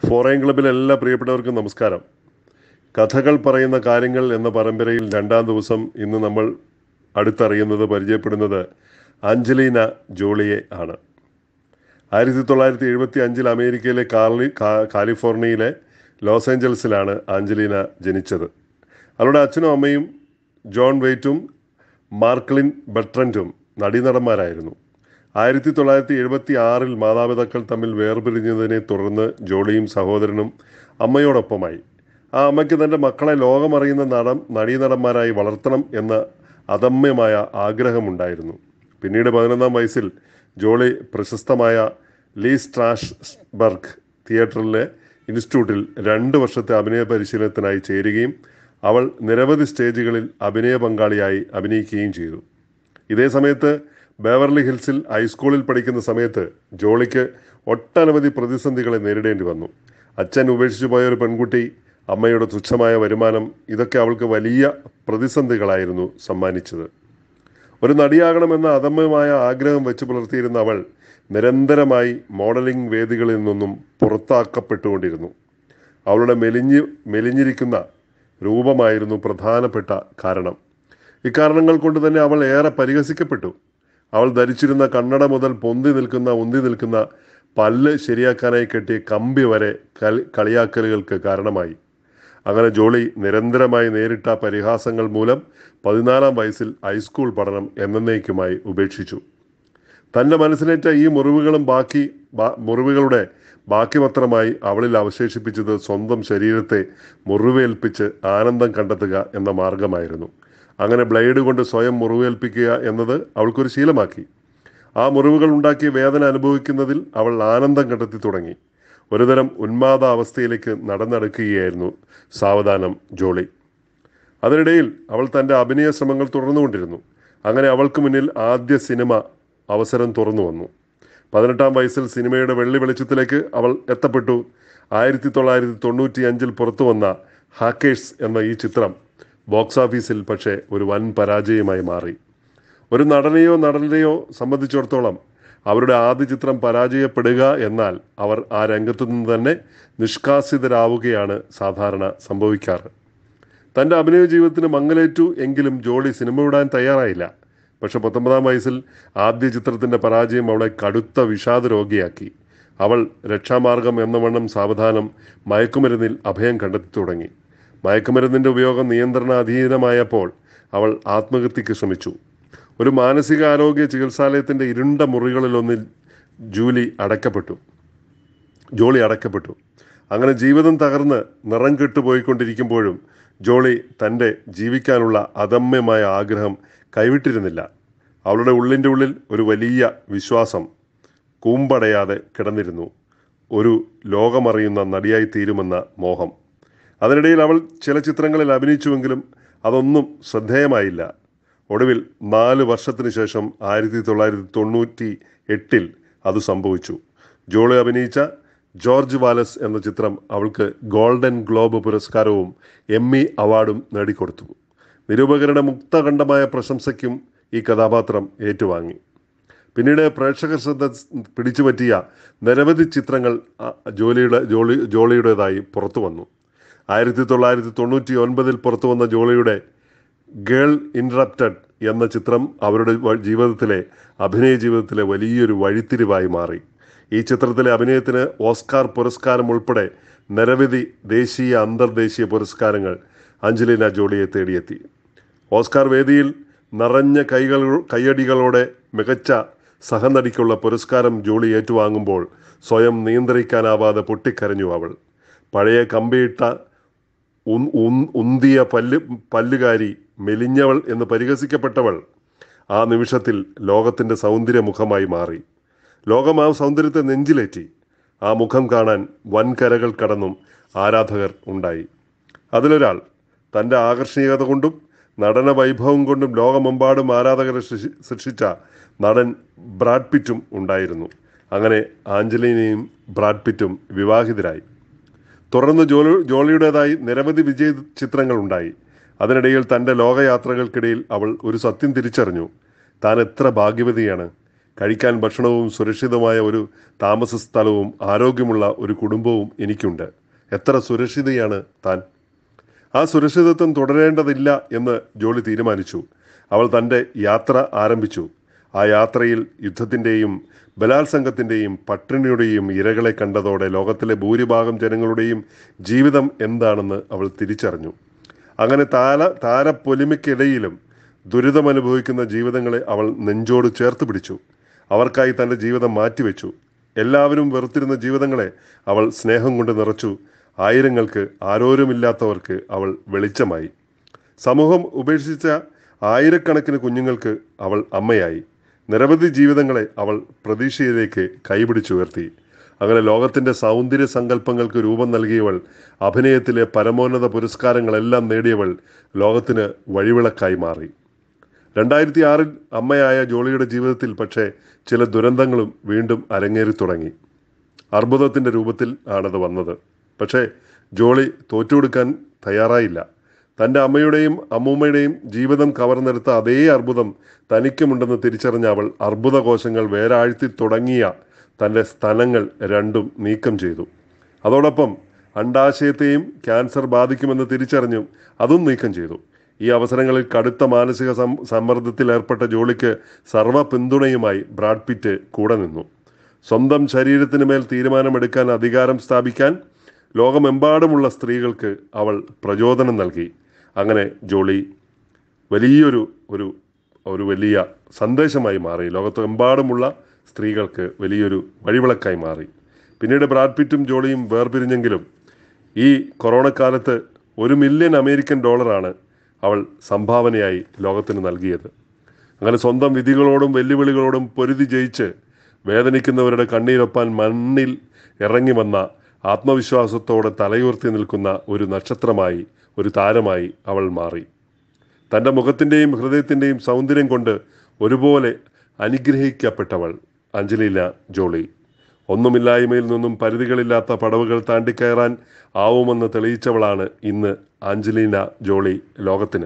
ഫോറൈൻ ക്ലബിലെ എല്ലാ പ്രിയപ്പെട്ടവർക്കും നമസ്കാരം. കഥകൾ പറയുന്ന കാര്യങ്ങൾ എന്ന പരമ്പരയിൽ രണ്ടാം ദിവസം ഇന്ന് നമ്മൾ പരിചയപ്പെടുന്നത് ആഞ്ചലീന ജോളിയെ ആണ്. 1975 അമേരിക്കയിലെ കാലിഫോർണിയയിലെ ലോസ് ഏഞ്ചൽസിലാണ് ആഞ്ചലീന ജനിച്ചത്. അവരുടെ അച്ഛനും അമ്മയും ജോൺ വെയ്റ്റും മാർക്ലിൻ ബട്രൻറ്റും നടീനടന്മാരായിരുന്നു. 1976 മാതാപിതാക്കൾ തമ്മിൽ വേർപിരിഞ്ഞതിനെ തുടർന്ന് ജോളിയും സഹോദരനും അമ്മയോടൊപ്പമായി. ആ അമ്മയ്ക്ക് തൻ്റെ മക്കളെ ലോകമറിയുന്ന നടീനടന്മാരായി വളർത്തണം എന്ന അദമ്യമായ ആഗ്രഹമുണ്ടായിരുന്നു. പിന്നീട് 11-ാം വയസ്സിൽ ജോളി പ്രശസ്തമായ ലീ സ്ട്രാസ്ബർഗ് തിയേറ്ററിലെ ഇൻസ്റ്റിറ്റ്യൂട്ടിൽ 2 വർഷത്തെ അഭിനയ പരിശീലനത്തിനായി ചേരുകയും അവൾ നിരവധി സ്റ്റേജുകളിൽ അഭിനയ പങ്കാളിയായി അഭിനയിക്കുകയും ചെയ്തു. ഇതേ സമയത്ത് ബേവർലി ഹിൽസിൽ ഹൈസ്കൂളിൽ പഠിക്കുന്ന സമയത്ത് ജോളിക്ക് ഒട്ടനവധി പ്രതിസന്ധികളെ നേരിടേണ്ടി വന്നു. അച്ഛൻ ഉപേക്ഷിച്ചു പോയ ഒരു പെൺകുട്ടി, അമ്മയുടെ തുച്ഛമായ വരുമാനം, ഇതൊക്കെ അവൾക്ക് വലിയ പ്രതിസന്ധികളായിരുന്നു സമ്മാനിച്ചത്. ഒരു നടിയാകണമെന്ന അദമ്യമായ ആഗ്രഹം വെച്ച് പുലർത്തിയിരുന്ന അവൾ നിരന്തരമായി മോഡലിംഗ് വേദികളിൽ നിന്നും പുറത്താക്കപ്പെട്ടുകൊണ്ടിരുന്നു. അവളുടെ മെലിഞ്ഞിരിക്കുന്ന രൂപമായിരുന്നു പ്രധാനപ്പെട്ട കാരണം. ഇക്കാരണങ്ങൾ കൊണ്ട് തന്നെ അവൾ ഏറെ പരിഹസിക്കപ്പെട്ടു. അവൾ ധരിച്ചിരുന്ന കണ്ണട മുതൽ ഉന്തി നിൽക്കുന്ന പല്ല് ശരിയാക്കാനായി കെട്ടിയ കമ്പി വരെ കളിയാക്കലുകൾക്ക് കാരണമായി. അങ്ങനെ ജോളി നിരന്തരമായി നേരിട്ട പരിഹാസങ്ങൾ മൂലം 14-ാം വയസ്സിൽ ഹൈസ്കൂൾ പഠനം എന്നേക്കുമായി ഉപേക്ഷിച്ചു. തൻ്റെ മനസ്സിലേറ്റ ഈ മുറിവുകളുടെ ബാക്കിപത്രമായി അവളിൽ അവശേഷിപ്പിച്ചത് സ്വന്തം ശരീരത്തെ മുറിവേൽപ്പിച്ച് ആനന്ദം കണ്ടെത്തുക എന്ന മാർഗമായിരുന്നു. അങ്ങനെ ബ്ലേഡ് കൊണ്ട് സ്വയം മുറിവേൽപ്പിക്കുക എന്നത് അവൾക്കൊരു ശീലമാക്കി. ആ മുറിവുകൾ ഉണ്ടാക്കിയ വേദന അനുഭവിക്കുന്നതിൽ അവൾ ആനന്ദം കണ്ടെത്തി തുടങ്ങി. ഒരുതരം ഉന്മാദ അവസ്ഥയിലേക്ക് നടന്നെടുക്കുകയായിരുന്നു സാവധാനം ജോളി. അതിനിടയിൽ അവൾ തൻ്റെ അഭിനയ ശ്രമങ്ങൾ തുടർന്നുകൊണ്ടിരുന്നു. അങ്ങനെ അവൾക്ക് മുന്നിൽ ആദ്യ സിനിമ അവസരം തുറന്നു വന്നു. 18-ാം വയസ്സിൽ സിനിമയുടെ വെള്ളി വെളിച്ചത്തിലേക്ക് അവൾ എത്തപ്പെട്ടു. 1995 പുറത്തു വന്ന ഹാക്കേഴ്സ് എന്ന ഈ ചിത്രം ബോക്സ് ഓഫീസിൽ പക്ഷേ ഒരു വൻ പരാജയമായി മാറി. ഒരു നടനെയോ സംബന്ധിച്ചിടത്തോളം അവരുടെ ആദ്യ ചിത്രം പരാജയപ്പെടുക എന്നാൽ അവർ ആ രംഗത്തു നിന്ന് തന്നെ നിഷ്കാസിതരാവുകയാണ് സാധാരണ സംഭവിക്കാറ്. തൻ്റെ അഭിനയ ജീവിതത്തിന് മങ്ങലേറ്റു എങ്കിലും ജോളി സിനിമ വിടാൻ തയ്യാറായില്ല. പക്ഷെ 19-ാം വയസ്സിൽ ആദ്യ ചിത്രത്തിൻ്റെ പരാജയം അവളെ കടുത്ത വിഷാദ രോഗിയാക്കി. അവൾ രക്ഷാമാർഗം എന്നവണ്ണം സാവധാനം മയക്കുമരുന്നിൽ അഭയം കണ്ടെത്തി തുടങ്ങി. മയക്കുമരുന്നിൻ്റെ ഉപയോഗം നിയന്ത്രണാധീനമായപ്പോൾ അവൾ ആത്മഹത്യക്ക് ശ്രമിച്ചു. ഒരു മാനസികാരോഗ്യ ചികിത്സാലയത്തിൻ്റെ ഇരുണ്ട മുറികളിലൊന്നിൽ ജോളി അടക്കപ്പെട്ടു. അങ്ങനെ ജീവിതം തകർന്ന് നിറം കെട്ടുപോയിക്കൊണ്ടിരിക്കുമ്പോഴും ജോളി തൻ്റെ ജീവിക്കാനുള്ള അദമ്യമായ ആഗ്രഹം കൈവിട്ടിരുന്നില്ല. അവളുടെ ഉള്ളിൻ്റെ ഉള്ളിൽ ഒരു വലിയ വിശ്വാസം കൂമ്പടയാതെ കിടന്നിരുന്നു, ഒരു ലോകമറിയുന്ന നടിയായി തീരുമെന്ന മോഹം. അതിനിടയിൽ അവൾ ചില ചിത്രങ്ങളിൽ അഭിനയിച്ചുവെങ്കിലും അതൊന്നും ശ്രദ്ധേയമായില്ല. ഒടുവിൽ 4 വർഷത്തിന് ശേഷം 1998 അത് സംഭവിച്ചു. ജോളി അഭിനയിച്ച ജോർജ് വാലസ് എന്ന ചിത്രം അവൾക്ക് ഗോൾഡൻ ഗ്ലോബ് പുരസ്കാരവും എമ്മി അവാർഡും നേടിക്കൊടുത്തു. നിരൂപകരുടെ മുക്തകണ്ഠമായ പ്രശംസയ്ക്കും ഈ കഥാപാത്രം ഏറ്റുവാങ്ങി. പിന്നീട് പ്രേക്ഷകർ ശ്രദ്ധ പിടിച്ചുപറ്റിയ നിരവധി ചിത്രങ്ങൾ ജോളിയുടേതായി പുറത്തു വന്നു. 1999 പുറത്തു വന്ന ജോളിയുടെ ഗേൾ ഇൻറപ്റ്റഡ് എന്ന ചിത്രം അവരുടെ അഭിനയ ജീവിതത്തിലെ വലിയൊരു വഴിത്തിരിവായി മാറി. ഈ ചിത്രത്തിലെ അഭിനയത്തിന് ഓസ്കാർ പുരസ്കാരം ഉൾപ്പെടെ നിരവധി ദേശീയ അന്തർദേശീയ പുരസ്കാരങ്ങൾ ആഞ്ചലീന ജോളിയെ തേടിയെത്തി. ഓസ്കാർ വേദിയിൽ നിറഞ്ഞ കയ്യടികളോടെ മികച്ച സഹനടിക്കുള്ള പുരസ്കാരം ജോളി ഏറ്റുവാങ്ങുമ്പോൾ സ്വയം നിയന്ത്രിക്കാനാവാതെ പൊട്ടിക്കരഞ്ഞു അവൾ. പഴയ കമ്പിയിട്ട ഉന്തിയ പല്ലുകാരി, മെലിഞ്ഞവൾ എന്ന് പരിഹസിക്കപ്പെട്ടവൾ ആ നിമിഷത്തിൽ ലോകത്തിൻ്റെ സൗന്ദര്യമുഖമായി മാറി. ലോകം ആ സൗന്ദര്യത്തെ നെഞ്ചിലേറ്റി. ആ മുഖം കാണാൻ വൻകരകൾ കടന്നും ആരാധകർ ഉണ്ടായി. അതിലൊരാൾ തൻ്റെ ആകർഷണീയത കൊണ്ടും നടന വൈഭവം കൊണ്ടും ലോകമെമ്പാടും ആരാധകരെ സൃഷ്ടിച്ച നടൻ ബ്രാഡ് പിറ്റും ഉണ്ടായിരുന്നു. അങ്ങനെ ആഞ്ചലീനയും ബ്രാഡ് പിറ്റും വിവാഹിതരായി. തുടർന്ന് ജോളിയുടേതായി നിരവധി വിജയ ചിത്രങ്ങൾ ഉണ്ടായി. അതിനിടയിൽ തൻ്റെ ലോകയാത്രകൾക്കിടയിൽ അവൾ ഒരു സത്യം തിരിച്ചറിഞ്ഞു. താൻ എത്ര ഭാഗ്യവതിയാണ്. കഴിക്കാൻ ഭക്ഷണവും സുരക്ഷിതമായ ഒരു താമസ സ്ഥലവും ആരോഗ്യമുള്ള ഒരു കുടുംബവും എനിക്കുണ്ട്. എത്ര സുരക്ഷിതയാണ് താൻ. ആ സുരക്ഷിതത്വം തുടരേണ്ടതില്ല എന്ന് ജോളി തീരുമാനിച്ചു. അവൾ തൻ്റെ യാത്ര ആരംഭിച്ചു. ആ യാത്രയിൽ യുദ്ധത്തിൻ്റെയും ബലാത്സംഗത്തിൻ്റെയും പട്ടിണിയുടെയും ഇരകളെ കണ്ടതോടെ ലോകത്തിലെ ഭൂരിഭാഗം ജനങ്ങളുടെയും ജീവിതം എന്താണെന്ന് അവൾ തിരിച്ചറിഞ്ഞു. അങ്ങനെ താരപ്പൊലിമയ്ക്കിടയിലും ദുരിതമനുഭവിക്കുന്ന ജീവിതങ്ങളെ അവൾ നെഞ്ചോട് ചേർത്ത് പിടിച്ചു. അവർക്കായി തൻ്റെ ജീവിതം മാറ്റിവെച്ചു. എല്ലാവരും വെറുത്തിരുന്ന ജീവിതങ്ങളെ അവൾ സ്നേഹം കൊണ്ട് നിറച്ചു. ആയിരങ്ങൾക്ക്, ആരോരുമില്ലാത്തവർക്ക് അവൾ വെളിച്ചമായി. സമൂഹം ഉപേക്ഷിച്ച ആയിരക്കണക്കിന് കുഞ്ഞുങ്ങൾക്ക് അവൾ അമ്മയായി. നിരവധി ജീവിതങ്ങളെ അവൾ പ്രതീക്ഷയിലേക്ക് കൈപിടിച്ചുയർത്തി. അങ്ങനെ ലോകത്തിൻ്റെ സൗന്ദര്യ സങ്കല്പങ്ങൾക്ക് രൂപം നൽകിയവൾ, അഭിനയത്തിലെ പരമോന്നത പുരസ്കാരങ്ങളെല്ലാം നേടിയവൾ ലോകത്തിന് വഴിവിളക്കായി മാറി. 2006 അമ്മയായ ജോളിയുടെ ജീവിതത്തിൽ പക്ഷേ ചില ദുരന്തങ്ങളും വീണ്ടും അരങ്ങേറി തുടങ്ങി. അർബുദത്തിൻ്റെ രൂപത്തിൽ ആണത് വന്നത്. പക്ഷേ ജോളി തോറ്റുകൊടുക്കാൻ തയ്യാറായില്ല. തൻ്റെ അമ്മയുടെയും അമ്മൂമ്മയുടെയും ജീവിതം കവർന്നെടുത്ത അതേ അർബുദം തനിക്കുമുണ്ടെന്ന് തിരിച്ചറിഞ്ഞ അവൾ അർബുദകോശങ്ങൾ വേരാഴ്ത്തി തുടങ്ങിയ തൻ്റെ സ്തനങ്ങൾ രണ്ടും നീക്കം ചെയ്തു. അതോടൊപ്പം അണ്ഡാശയത്തെയും ക്യാൻസർ ബാധിക്കുമെന്ന് തിരിച്ചറിഞ്ഞു അതും നീക്കം ചെയ്തു. ഈ അവസരങ്ങളിൽ കടുത്ത മാനസിക സമ്മർദ്ദത്തിൽ ഏർപ്പെട്ട ജോളിക്ക് സർവ്വ പിന്തുണയുമായി ബ്രാഡ് പിറ്റ് കൂടെ നിന്നു. സ്വന്തം ശരീരത്തിന് മേൽ തീരുമാനമെടുക്കാൻ അധികാരം സ്ഥാപിക്കാൻ ലോകമെമ്പാടുമുള്ള സ്ത്രീകൾക്ക് അവൾ പ്രചോദനം നൽകി. അങ്ങനെ ജോളി വലിയൊരു വലിയ സന്ദേശമായി മാറി. ലോകത്തെമ്പാടുമുള്ള സ്ത്രീകൾക്ക് വലിയൊരു വഴിവിളക്കായി മാറി. പിന്നീട് ബ്രാഡ് പിറ്റും ജോളിയും വേർപിരിഞ്ഞെങ്കിലും ഈ കൊറോണക്കാലത്ത് $1 മില്യൺ അവൾ സംഭാവനയായി ലോകത്തിന് നൽകിയത്. അങ്ങനെ സ്വന്തം വിധികളോടും വെല്ലുവിളികളോടും പൊരുതി ജയിച്ച് വേദനിക്കുന്നവരുടെ കണ്ണീരൊപ്പാൻ മണ്ണിൽ ഇറങ്ങി വന്ന ആത്മവിശ്വാസത്തോടെ തലയുയർത്തി നിൽക്കുന്ന ഒരു നക്ഷത്രമായി, ഒരു താരമായി അവൾ മാറി. തൻ്റെ മുഖത്തിൻ്റെയും ഹൃദയത്തിൻ്റെയും സൗന്ദര്യം കൊണ്ട് ഒരുപോലെ അനുഗ്രഹിക്കപ്പെട്ടവൾ ആഞ്ചലീന ജോളി. ഒന്നുമില്ലായ്മയിൽ നിന്നും പരിധികളില്ലാത്ത പടവുകൾ താണ്ടിക്കയറാൻ ആവുമെന്ന് തെളിയിച്ചവളാണ് ഇന്ന് ആഞ്ചലീന ജോളി ലോകത്തിന്.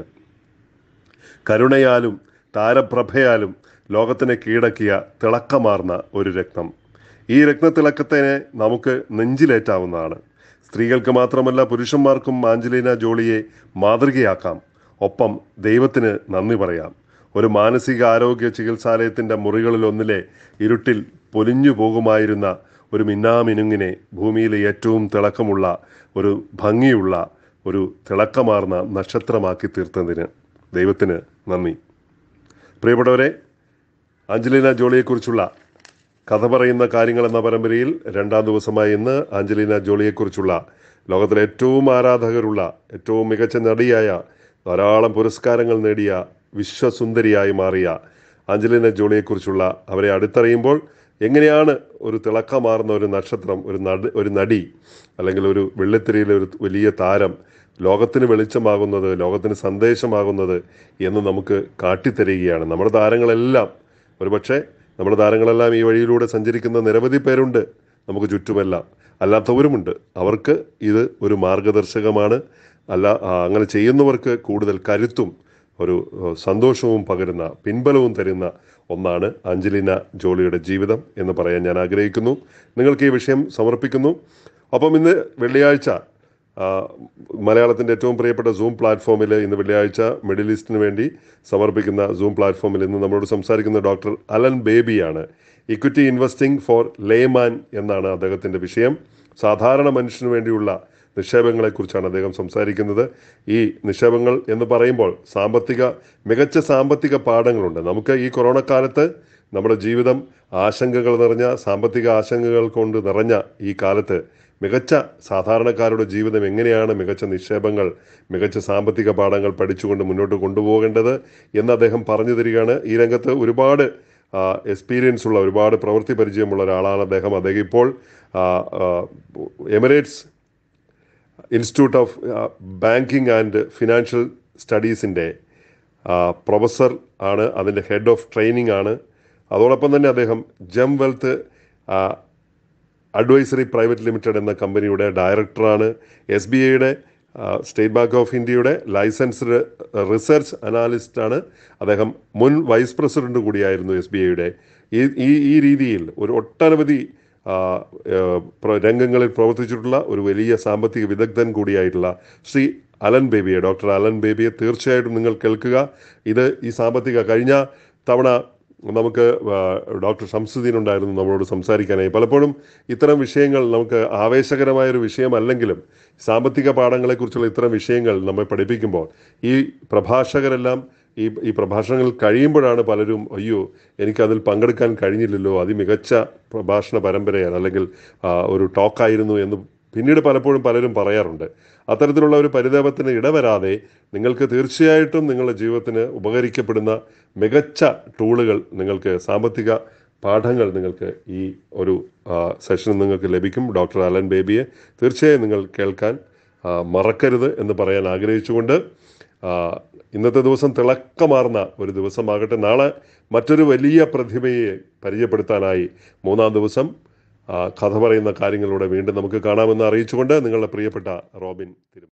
കരുണയാലും താരപ്രഭയാലും ലോകത്തിനെ കീഴടക്കിയ തിളക്കമാർന്ന ഒരു രത്നം. ഈ രത്നത്തിളക്കത്തിനെ നമുക്ക് നെഞ്ചിലേറ്റാവുന്നതാണ്. സ്ത്രീകൾക്ക് മാത്രമല്ല പുരുഷന്മാർക്കും ആഞ്ചലീന ജോളിയെ മാതൃകയാക്കാം. ഒപ്പം ദൈവത്തിന് നന്ദി പറയാം. ഒരു മാനസിക ആരോഗ്യ ചികിത്സാലയത്തിൻ്റെ മുറികളിലൊന്നിലെ ഇരുട്ടിൽ പൊലിഞ്ഞു പോകുമായിരുന്ന ഒരു മിന്നാമിനുങ്ങിനെ ഭൂമിയിലെ ഏറ്റവും തിളക്കമുള്ള, ഒരു ഭംഗിയുള്ള, ഒരു തിളക്കമാർന്ന നക്ഷത്രമാക്കി തീർത്തതിന് ദൈവത്തിന് നന്ദി. പ്രിയപ്പെട്ടവരെ, ആഞ്ചലീന ജോളിയെക്കുറിച്ചുള്ള കഥ പറയുന്ന കാര്യങ്ങൾ എന്ന പരമ്പരയിൽ 2ാം ദിവസമായി ഇന്ന് ആഞ്ചലീന ജോളിയെക്കുറിച്ചുള്ള ലോകത്തിലെ ഏറ്റവും ആരാധകരുള്ള, ഏറ്റവും മികച്ച നടിയായ, ധാരാളം പുരസ്കാരങ്ങൾ നേടിയ, വിശ്വസുന്ദരിയായി മാറിയ ആഞ്ചലീന ജോളിയെക്കുറിച്ചുള്ള അവരെ അടുത്തറിയുമ്പോൾ എങ്ങനെയാണ് ഒരു തിളക്കമാർന്ന ഒരു നക്ഷത്രം, ഒരു നടി അല്ലെങ്കിൽ ഒരു വെള്ളിത്തിരയിലെ ഒരു വലിയ താരം ലോകത്തിന് വെളിച്ചമാകുന്നത്, ലോകത്തിന് സന്ദേശമാകുന്നത് എന്ന് നമുക്ക് കാട്ടിത്തരികയാണ്. നമ്മുടെ താരങ്ങളെല്ലാം ഈ വഴിയിലൂടെ സഞ്ചരിക്കുന്ന നിരവധി പേരുണ്ട് നമുക്ക് ചുറ്റുമെല്ലാം. അല്ലാത്തവരുമുണ്ട്. അവർക്ക് ഇത് ഒരു മാർഗദർശകമാണ്. അങ്ങനെ ചെയ്യുന്നവർക്ക് കൂടുതൽ കരുത്തും ഒരു സന്തോഷവും പകരുന്ന, പിൻബലവും തരുന്ന ഒന്നാണ് ആഞ്ചലീന ജോളിയുടെ ജീവിതം എന്ന് പറയാൻ ഞാൻ ആഗ്രഹിക്കുന്നു. നിങ്ങൾക്ക് ഈ വിഷയം സമർപ്പിക്കുന്നു. അപ്പം ഇന്ന് വെള്ളിയാഴ്ച മലയാളത്തിൻ്റെ ഏറ്റവും പ്രിയപ്പെട്ട സൂം പ്ലാറ്റ്ഫോമിൽ ഇന്ന് വെള്ളിയാഴ്ച മിഡിൽ ഈസ്റ്റിന് വേണ്ടി സമർപ്പിക്കുന്ന സൂം പ്ലാറ്റ്ഫോമിൽ ഇന്ന് നമ്മളോട് സംസാരിക്കുന്ന ഡോക്ടർ അലൻ ബേബിയാണ്. ഇക്വിറ്റി ഇൻവെസ്റ്റിംഗ് ഫോർ ലേമാൻ എന്നാണ് അദ്ദേഹത്തിൻ്റെ വിഷയം. സാധാരണ മനുഷ്യന് വേണ്ടിയുള്ള നിക്ഷേപങ്ങളെക്കുറിച്ചാണ് അദ്ദേഹം സംസാരിക്കുന്നത്. ഈ നിക്ഷേപങ്ങൾ എന്ന് പറയുമ്പോൾ മികച്ച സാമ്പത്തിക പാഠങ്ങളുണ്ട്. നമുക്ക് ഈ കൊറോണ കാലത്ത് നമ്മുടെ ജീവിതം ആശങ്കകൾ നിറഞ്ഞ, സാമ്പത്തിക ആശങ്കകൾ കൊണ്ട് നിറഞ്ഞ ഈ കാലത്ത് മികച്ച സാധാരണക്കാരുടെ ജീവിതം എങ്ങനെയാണ് മികച്ച നിക്ഷേപങ്ങൾ, മികച്ച സാമ്പത്തിക പാഠങ്ങൾ പഠിച്ചുകൊണ്ട് മുന്നോട്ട് കൊണ്ടുപോകേണ്ടത് എന്ന് അദ്ദേഹം പറഞ്ഞു തരികയാണ്. ഈ രംഗത്ത് ഒരുപാട് എക്സ്പീരിയൻസ് ഉള്ള, ഒരുപാട് പ്രവൃത്തി പരിചയമുള്ള ഒരാളാണ് അദ്ദേഹം. ഇപ്പോൾ Emirates institute of banking and financial സ്റ്റഡീസിൻ്റെ പ്രൊഫസർ ആണ്, അതിൻ്റെ ഹെഡ് ഓഫ് ട്രെയിനിങ് ആണ്. അതോടൊപ്പം തന്നെ അദ്ദേഹം ജം വെൽത്ത് അഡ്വൈസറി പ്രൈവറ്റ് ലിമിറ്റഡ് എന്ന കമ്പനിയുടെ ഡയറക്ടറാണ്. SBIയുടെ സ്റ്റേറ്റ് ബാങ്ക് ഓഫ് ഇന്ത്യയുടെ ലൈസൻസ്ഡ് റിസർച്ച് അനാലിസ്റ്റാണ് അദ്ദേഹം. മുൻ വൈസ് പ്രസിഡന്റ് കൂടിയായിരുന്നു SBIയുടെ. ഈ ഈ ഈ രീതിയിൽ ഒരു ഒട്ടനവധി ആ, രംഗങ്ങളിൽ പ്രവർത്തിച്ചിട്ടുള്ള ഒരു വലിയ സാമ്പത്തിക വിദഗ്ധൻ കൂടിയായിട്ടുള്ള ശ്രീ ഡോക്ടർ അലൻ ബേബിയെ തീർച്ചയായിട്ടും നിങ്ങൾ കേൾക്കുക. ഈ സാമ്പത്തിക കഴിഞ്ഞ തവണ നമുക്ക് ഡോക്ടർ ഷംസുദ്ദീൻ ഉണ്ടായിരുന്നു നമ്മളോട് സംസാരിക്കാനായി. പലപ്പോഴും ഇത്തരം വിഷയങ്ങൾ നമുക്ക് ആവേശകരമായൊരു വിഷയമല്ലെങ്കിലും സാമ്പത്തിക പാഠങ്ങളെക്കുറിച്ചുള്ള ഇത്തരം വിഷയങ്ങൾ നമ്മെ പഠിപ്പിക്കുമ്പോൾ ഈ പ്രഭാഷകരെല്ലാം ഈ പ്രഭാഷണങ്ങൾ കഴിയുമ്പോഴാണ് പലരും അയ്യോ എനിക്കതിൽ പങ്കെടുക്കാൻ കഴിഞ്ഞില്ലല്ലോ, അതിമികച്ച പ്രഭാഷണ പരമ്പരയാണ് അല്ലെങ്കിൽ ഒരു ടോക്കായിരുന്നു എന്ന് പിന്നീട് പലപ്പോഴും പലരും പറയാറുണ്ട്. അത്തരത്തിലുള്ള ഒരു പരിതാപത്തിന് ഇടവരാതെ നിങ്ങൾക്ക് തീർച്ചയായിട്ടും നിങ്ങളുടെ ജീവിതത്തിന് ഉപകരിക്കപ്പെടുന്ന മികച്ച ടൂളുകൾ നിങ്ങൾക്ക്, സാമ്പത്തിക പാഠങ്ങൾ നിങ്ങൾക്ക് ഈ ഒരു സെഷനിൽ നിങ്ങൾക്ക് ലഭിക്കും. ഡോക്ടർ അലൻ ബേബിയെ തീർച്ചയായും നിങ്ങൾ കേൾക്കാൻ മറക്കരുത് എന്ന് പറയാൻ ആഗ്രഹിച്ചുകൊണ്ട് ഇന്നത്തെ ദിവസം തിളക്കമാർന്ന ഒരു ദിവസമാകട്ടെ. നാളെ മറ്റൊരു വലിയ പ്രതിഭയെ പരിചയപ്പെടുത്താനായി 3-ാം ദിവസം കഥ പറയുന്ന കാര്യങ്ങളിലൂടെ വീണ്ടും നമുക്ക് കാണാമെന്ന് അറിയിച്ചുകൊണ്ട് നിങ്ങളുടെ പ്രിയപ്പെട്ട റോബിൻ തിരുമല.